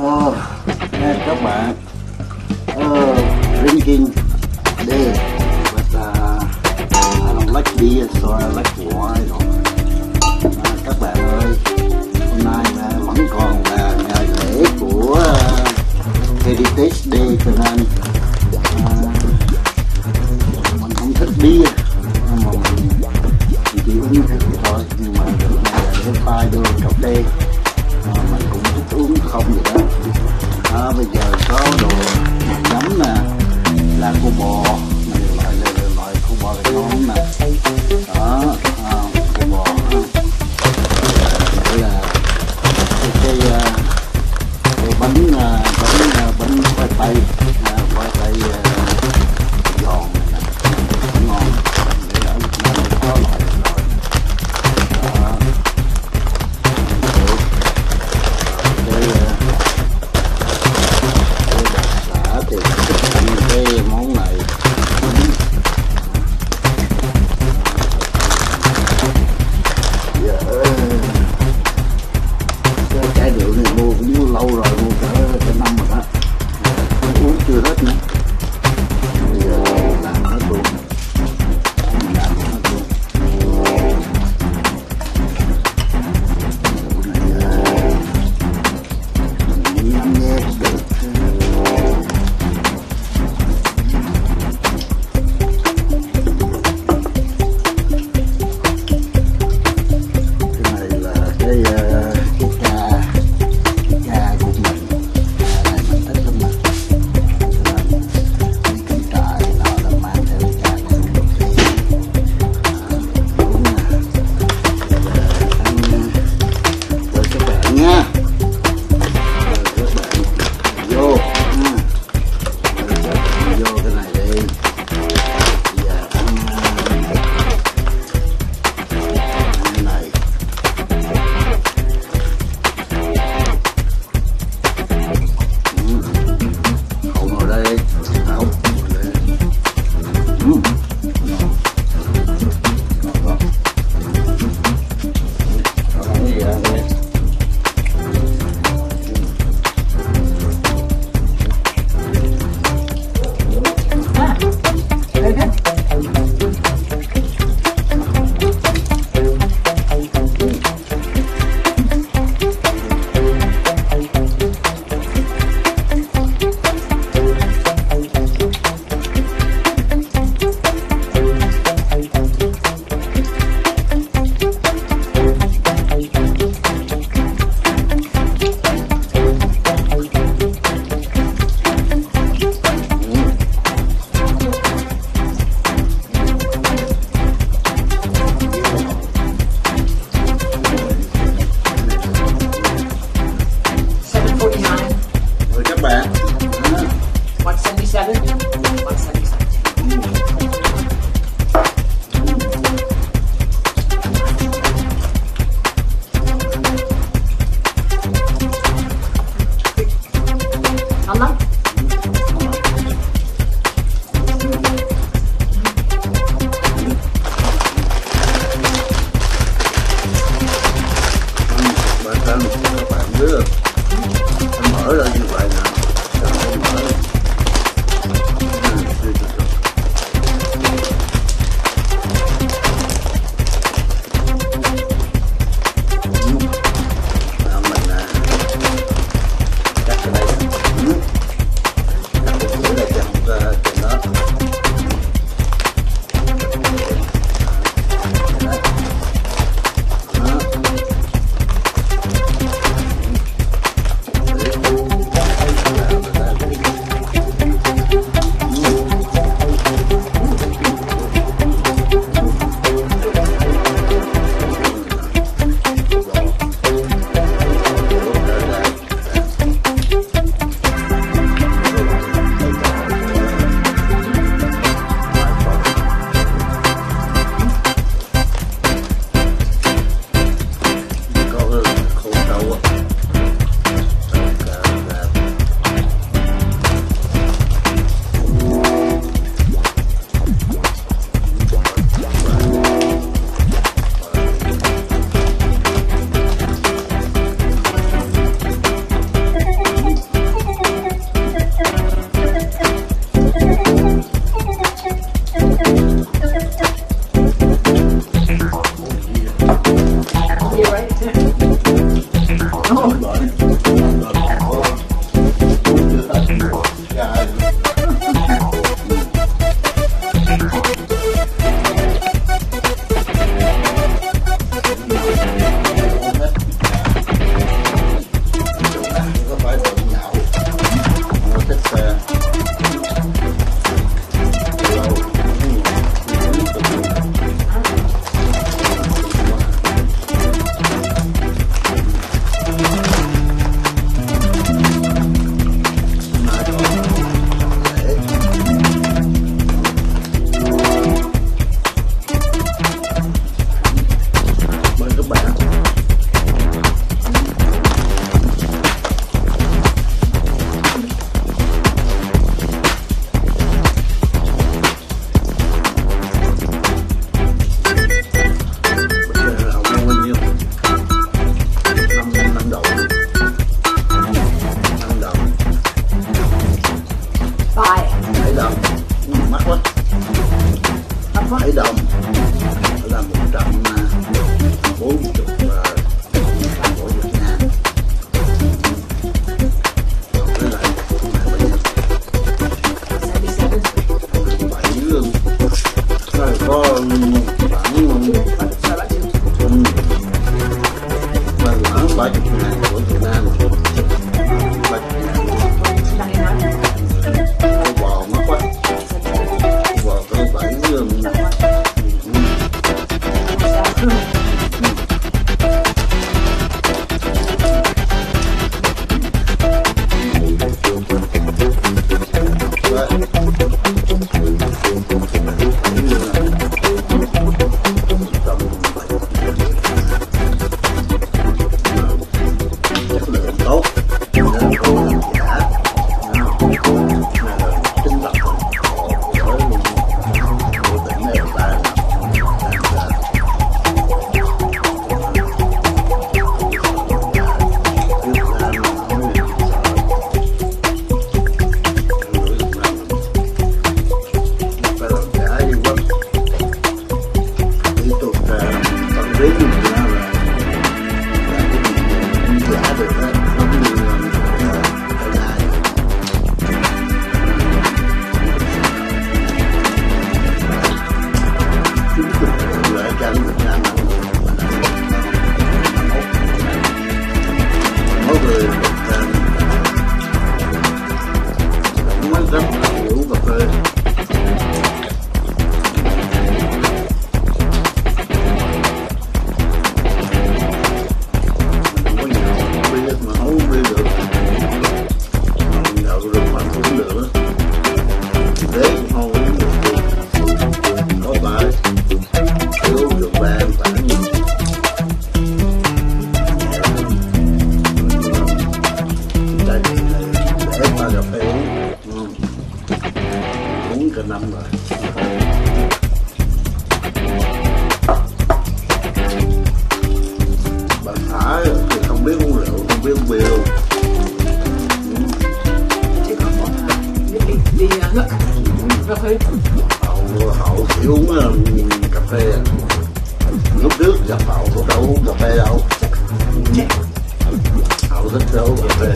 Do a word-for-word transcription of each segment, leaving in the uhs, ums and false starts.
Oh, nè các bạn, oh, drinking đây, but uh, I don't like beer, so I like wine. À, các bạn ơi, hôm nay uh, vẫn còn là ngày lễ của uh, Heritage Day, cho nên uh, mình không thích bia, nhưng mà mình chỉ uống rượu thôi. Nhưng mà rượu này là để pha vô cà phê, uh, mình cũng thích uống không vậy đó. À, bây giờ có đồ nấm nè, là khô bò, này loại loại, loại khô bò này ngon nè, đó, à, khô bò, đây là cái cái, cái bánh bánh bánh khoai tây, khoai tây giòn này nè, ngon, để ở Việt Nam có loại rồi, đó, đây thì thích ăn cái món này. Dạ, cái chai rượu này mua cũng lâu rồi, mua cả cả năm rồi đó, uống chưa hết nữa. Bây giờ làm hết luôn, làm hết luôn. Năm nghe được.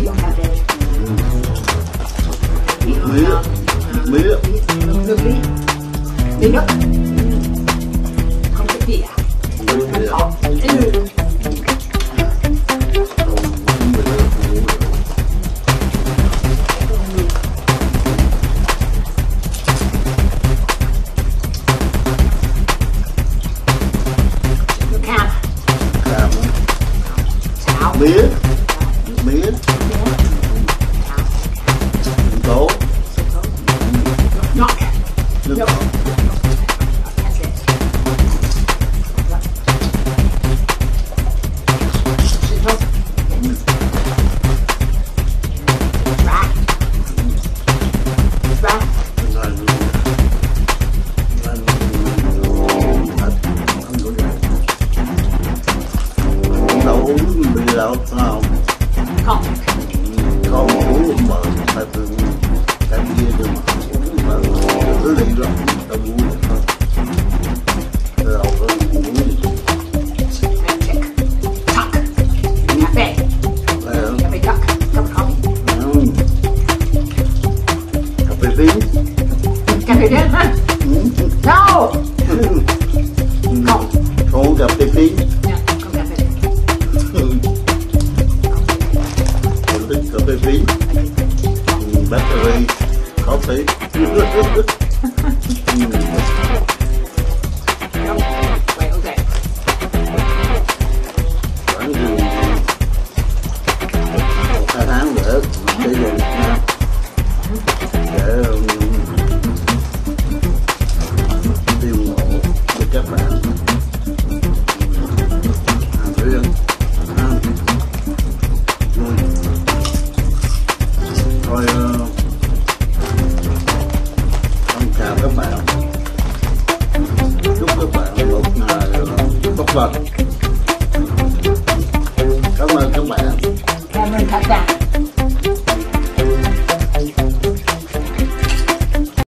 mía mía mía nước không thích gì à? Không. Ừ. mía mía tố Ngọt. nước ngọt. Đâu không? Không. Không uống mà phải từng cái bia được mà uống mà cứ đi rồi tao uống được thôi. Đâu có uống gì. Tuck. Cà phê. Cà phê tuck. Cà phê coffee. Cà phê tím. Cà phê tím hả? No. Không. Không cà phê tím. Không cà phê tím. Cà phê phí, battery, coffee. Khoảng một hai tháng nữa sẽ về Việt Nam để tiêu ngộ cho các bạn. Hàng riêng, ăn vui. Thôi con chào các bạn, chúc các bạn một ngày tốt lành. Cảm ơn các bạn. Cảm ơn các bạn.